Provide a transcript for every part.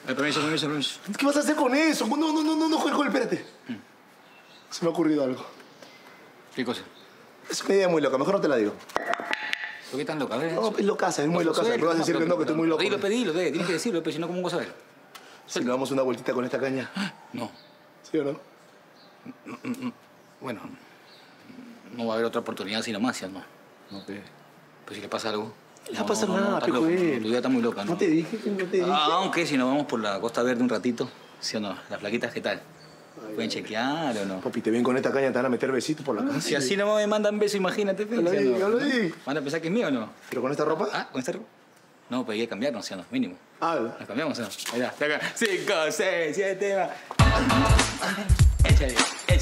Permiso. ¿Qué vas a hacer con eso? No, Joel, espérate. Se me ha ocurrido algo. ¿Qué cosa? Es una idea muy loca, mejor no te la digo. ¿Por qué tan loca? A ver, No, es locaza, es muy locaza. Me vas a decir que no, que estoy muy loco. Pedilo, tienes que decirlo, si no, ¿cómo vas a ver? Si le damos una vueltita con esta caña. No. ¿Sí o no? Bueno, no va a haber otra oportunidad sino más, ¿sí? No, pues si le pasa algo. No le va a pasar nada, está loco, Joel. tu vida está muy loca, ¿no? No te dije, no te dije. Aunque si nos vamos por la Costa Verde un ratito, ¿sí o no? Las flaquitas, ¿qué tal? ¿Pueden chequear o no? Papi, te ven con esta caña, te van a meter besitos por la casa. Si así no me mandan besos, imagínate, Ya lo di. ¿Van a pensar que es mío o no? ¿Pero con esta ropa? Ah, ¿con esta ropa? No, pues hay que cambiarnos, ¿sí o no? Mínimo. ¿Verdad? ¿La cambiamos o no? Ahí está, acá. 5, 6, 7, va. Échale.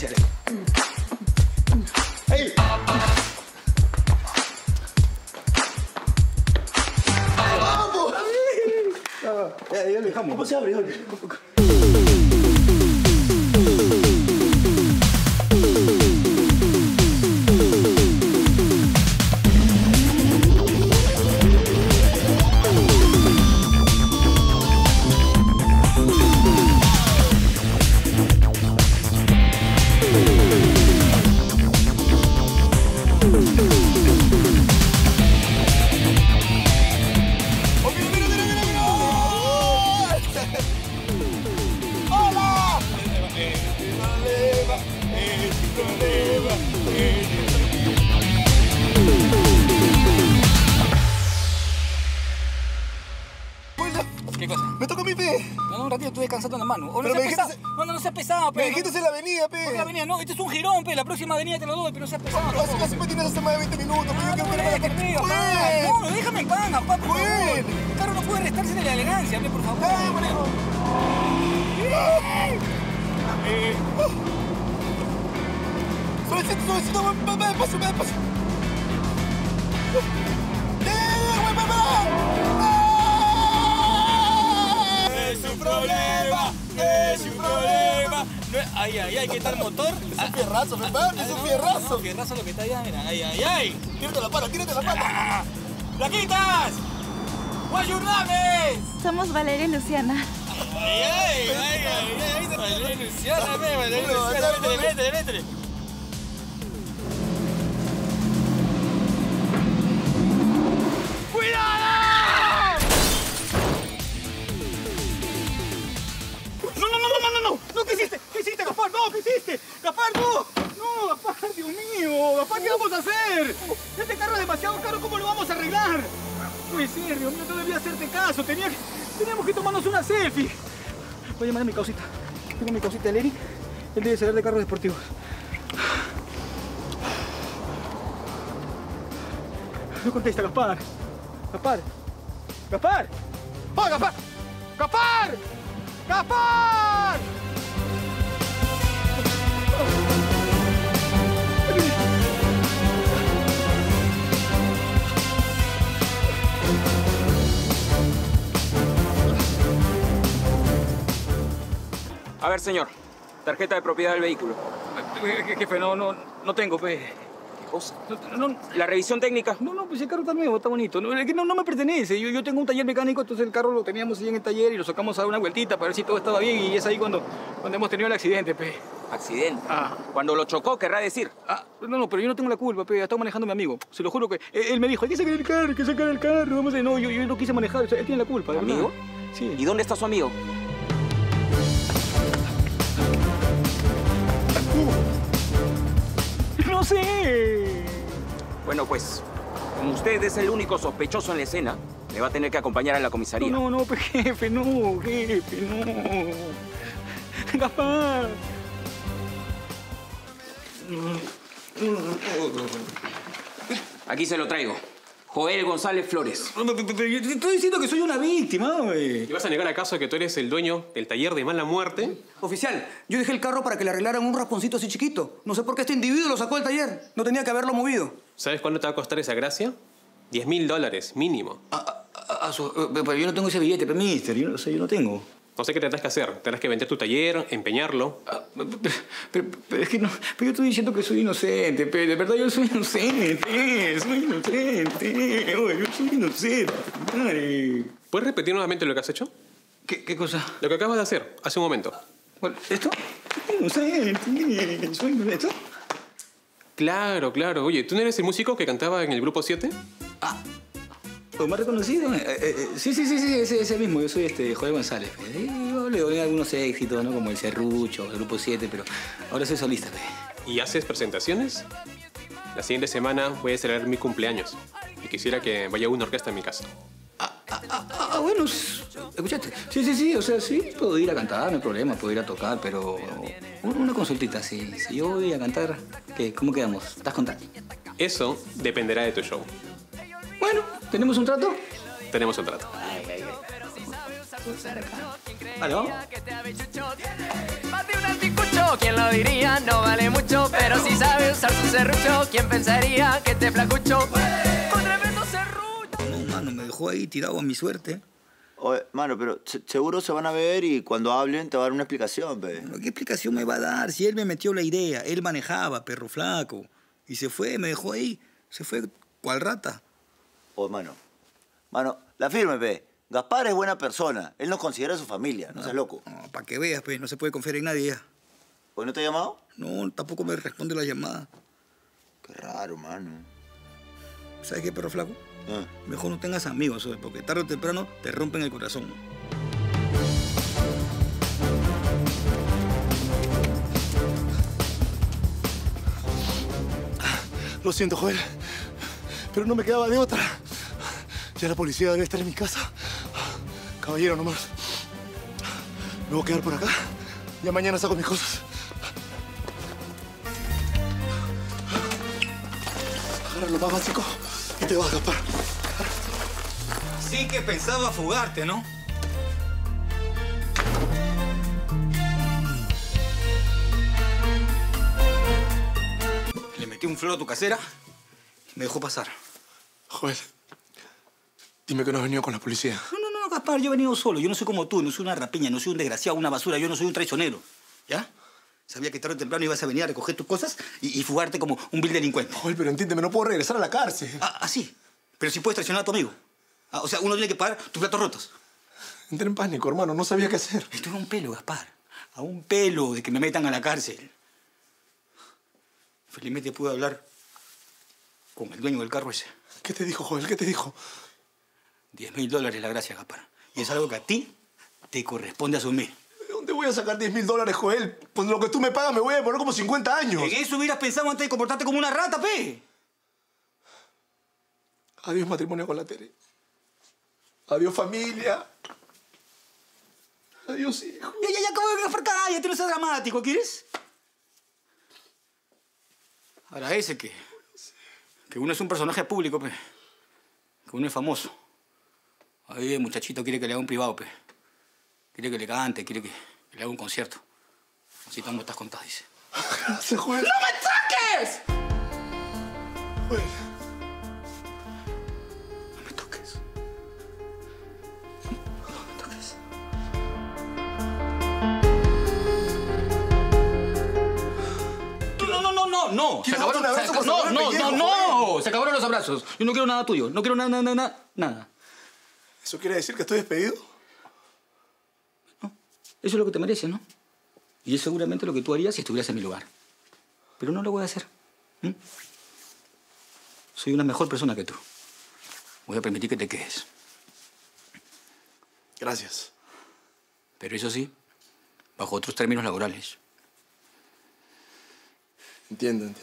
¡Ey! ¡Vamos! Ya lo dejamos. ¿Cómo se abre, Joel? ¿Qué cosa? Me tocó mi pe. No, un ratito estuve descansando en la mano. Pero me dijiste... No seas pesado, pe. Me dijiste en la avenida, pe. ¿Por qué la avenida? No, este es un girón, pe. La próxima avenida te lo doy, pero no seas pesado. Pero así me tienes hace más de 20 minutos, pero yo quiero que me No, déjame en paz, papá, por favor. Joel. El carro no puede restarse de la elegancia, pe, por favor. Suavecito, me despacio. Es un problema. Ay, ¿qué tal motor? Es un fierrazo, ¿verdad? Es un fierrazo. Fierrazo lo que está allá, mira. Ay. Tírate la pata. ¡Flaquitas! ¡What's your name? Somos Valeria y Luciana. Ay, Valeria Luciana, métele. No, ¿qué hiciste, Gaspar? No, ¿qué hiciste? Gaspar, no, Gaspar, Dios mío, Gaspar, ¿qué vamos a hacer? Este carro es demasiado caro, ¿cómo lo vamos a arreglar? Puede ser, Dios mío, no debía hacerte caso, teníamos que tomarnos una selfie. Voy a llamar a mi causita. Tengo mi causita, el Eric, él debe saber de carros deportivos. No contesta, Gaspar. ¡Oh, Gaspar! A ver, señor. Tarjeta de propiedad del vehículo. Jefe, no tengo, pe. ¿Qué cosa? No, ¿La revisión técnica? No, pues el carro está nuevo, está bonito. No, es que no me pertenece. Yo tengo un taller mecánico, entonces el carro lo teníamos ahí en el taller y lo sacamos a dar una vueltita para ver si todo estaba bien. Y es ahí cuando hemos tenido el accidente, pe. ¿Accidente? Ah. Cuando lo chocó, querrá decir. No, pero yo no tengo la culpa, pe. Estaba manejando a mi amigo. Se lo juro que él me dijo, hay que sacar el carro. Vamos a... No, yo no quise manejar. O sea, él tiene la culpa. ¿Amigo? Sí. ¿Y dónde está su amigo? No sé. Bueno, pues, como usted es el único sospechoso en la escena, me va a tener que acompañar a la comisaría. No, jefe, no. Gaspar. Aquí se lo traigo. Joel González Flores. Te estoy diciendo que soy una víctima, güey. ¿Y vas a negar acaso que tú eres el dueño del taller de mala muerte? Oficial, yo dejé el carro para que le arreglaran un rasponcito así chiquito. No sé por qué este individuo lo sacó del taller. No tenía que haberlo movido. ¿Sabes cuánto te va a costar esa gracia? $10.000, mínimo. Pero yo no tengo ese billete, pero mister, yo no tengo. No sé qué tendrás que hacer. Tendrás que vender tu taller, empeñarlo. Pero es que no... Pero yo estoy diciendo que soy inocente, pero de verdad yo soy inocente. Oye, yo soy inocente. Madre. ¿Puedes repetir nuevamente lo que has hecho? ¿Qué cosa? Lo que acabas de hacer, hace un momento. ¿Cuál? ¿Esto? No sé, ¿esto? Claro, claro. Oye, ¿tú no eres el músico que cantaba en el grupo 7? ¿Lo más reconocido? Sí, ese mismo. Yo soy Joel González. Yo le doy algunos éxitos, ¿no? Como el Serrucho, el grupo 7, pero ahora soy solista. ¿Y haces presentaciones? La siguiente semana voy a celebrar mi cumpleaños. Y quisiera que vaya una orquesta a mi casa. Bueno, escuchaste. Sí, o sea, sí, puedo ir a cantar, no hay problema, puedo ir a tocar, pero una consultita, si yo voy a cantar, ¿cómo quedamos? ¿Estás contando? Eso dependerá de tu show. Bueno, ¿tenemos un trato? Tenemos un trato. Vale, vamos. Más de un anticucho, ¿quién lo diría? No vale mucho, pero si sabe usar su serrucho, ¿quién pensaría que te flacucho? Con tremendo serrucho. No, mano, me dejó ahí tirado a mi suerte. Oye, mano, pero seguro se van a ver y cuando hablen te va a dar una explicación, pe. Bueno, ¿qué explicación me va a dar? Si él me metió la idea, él manejaba, perro flaco. Y se fue, me dejó ahí. Se fue cual rata. Oye, mano, la firme, pe. Gaspar es buena persona. Él nos considera su familia, no seas loco. No, para que veas, pues, no se puede confiar en nadie ya. ¿Hoy no te ha llamado? No, tampoco me responde la llamada. Qué raro, mano. ¿Sabes qué, perro flaco? Mejor no tengas amigos, ¿sabes? Porque tarde o temprano te rompen el corazón. Lo siento, Joel, pero no me quedaba de otra. Ya la policía debe estar en mi casa. Caballero, nomás. Me voy a quedar por acá. Ya mañana saco mis cosas. Agarra lo más básico y te vas a escapar. Sí que pensaba fugarte, ¿no? Le metí un flor a tu casera y me dejó pasar. Joel, dime que no has venido con la policía. No, Gaspar, yo he venido solo. Yo no soy como tú, no soy una rapiña, no soy un desgraciado, una basura, yo no soy un traicionero. ¿Ya? Sabía que tarde o temprano ibas a venir a recoger tus cosas y fugarte como un vil delincuente. Joel, pero entiéndeme, no puedo regresar a la cárcel. Sí. Pero si puedes traicionar a tu amigo. O sea, uno tiene que pagar tus platos rotos. Entré en pánico, hermano. No sabía qué hacer. Estoy a un pelo, Gaspar. A un pelo de que me metan a la cárcel. Felizmente pude hablar con el dueño del carro ese. ¿Qué te dijo, Joel? ¿Qué te dijo? $10.000 la gracia, Gaspar. Y es algo que a ti te corresponde asumir. ¿De dónde voy a sacar $10.000, Joel? Con lo que tú me pagas me voy a demorar como 50 años. En eso hubieras pensado antes de comportarte como una rata, pe. Adiós matrimonio con la Tere. Adiós familia. Adiós hijo. Ya, acabo de Gaspar, cállate, no seas dramático, ¿quieres? Ahora ese que uno es un personaje público, pe. Que uno es famoso. Ahí el muchachito quiere que le haga un privado, pe. Quiere que le cante, quiere que le haga un concierto. Así tanto estás contado, dice. Gracias, Joel. ¡No me toques! Joel. No me toques. No me toques. No. Se acabaron, se acabaron los abrazos. Yo no quiero nada tuyo. No quiero nada. ¿Eso quiere decir que estoy despedido? No. Eso es lo que te mereces, ¿no? Y es seguramente lo que tú harías si estuvieras en mi lugar. Pero no lo voy a hacer. Soy una mejor persona que tú. Voy a permitir que te quedes. Gracias. Pero eso sí, bajo otros términos laborales. Entiendo.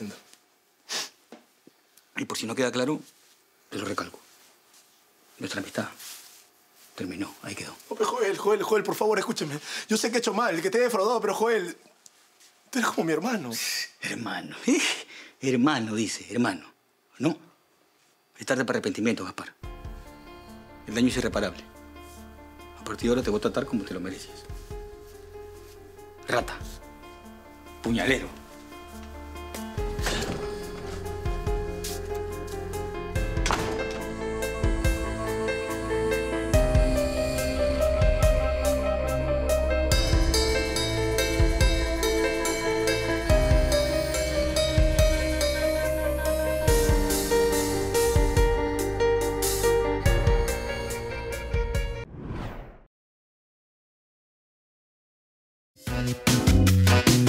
Y por si no queda claro, te lo recalco. Nuestra amistad terminó, ahí quedó. No, pero Joel, por favor, escúchame. Yo sé que he hecho mal, que te he defraudado, pero Joel, tú eres como mi hermano. Hermano, hermano, dice, hermano. No, es tarde para arrepentimiento, Gaspar. El daño es irreparable. A partir de ahora te voy a tratar como te lo mereces. Rata. Puñalero. Chao.